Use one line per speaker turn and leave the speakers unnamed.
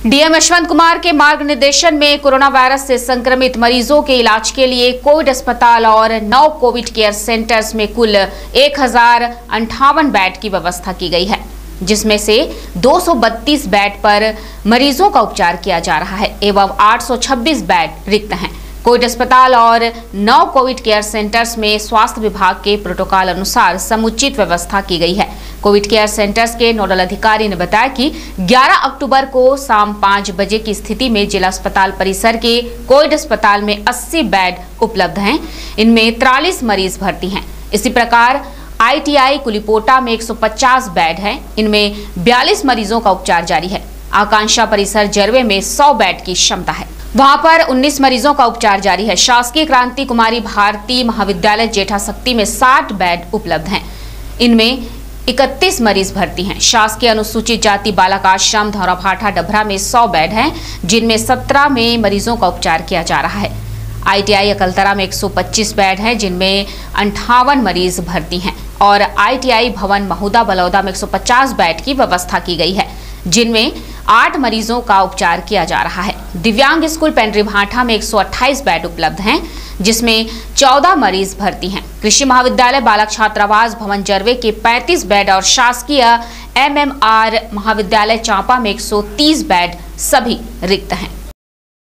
DM Yashwant Kumar के मार्गनिर्देशन में corona virus से संक्रमित मरीजों के इलाज के लिए कोविड अस्पताल और 9 कोविड केयर सेंटर्स में कुल 1058 बेड की व्यवस्था की गई है, जिसमें से 232 बेड पर मरीजों का उपचार किया जा रहा है एवं 826 बेड रिक्त हैं। कोविड अस्पताल और 9 कोविड केयर सेंटर्स में स्वास्थ्य विभाग के प्रोटोकॉल अनुसार समुचित व्यवस्था की गई है। कोविड केयर सेंटर्स के नोडल अधिकारी ने बताया कि 11 अक्टूबर को शाम 5 बजे की स्थिति में जिला अस्पताल परिसर के कोविड अस्पताल में 80 बेड उपलब्ध हैं। इनमें 43 मरीज भर्ती हैं। इसी प्रकार ITI कुलीपोटा में 150 बेड हैं। इनमें 42 मरीजों का उपचार जारी है। आकांक्षा परिसर जरवे में 100 बेड की क्षमता है, वहां पर 19 मरीजों का उपचार जारी है। शासकीय क्रांति कुमारी भारती महाविद्यालय जेठाशक्ति में 60 बेड उपलब्ध हैं। इनमें 31 मरीज भर्ती हैं। शासकीय अनुसूचित जाति बालक आश्रम धौराभाठा डभरा में 100 बेड हैं, जिनमें 17 में मरीजों का उपचार किया जा रहा है। ITI अकलतरा में 125 बेड हैं, जिनमें 58 मरीज भर्ती हैं और ITI भवन महुदा बलौदा में 150 बेड की व्यवस्था की गई है, जिनमें 8 मरीजों का उपचार किया जा रहा है। दिव्यांग स्कूल पेंड्री भाठा में 128 बेड उपलब्ध हैं, जिसमें 14 मरीज भर्ती हैं। कृषि महाविद्यालय बालक छात्रावास भवन जरवे के 35 बेड और शासकीय MMR महाविद्यालय चांपा में 130 बेड सभी रिक्त हैं।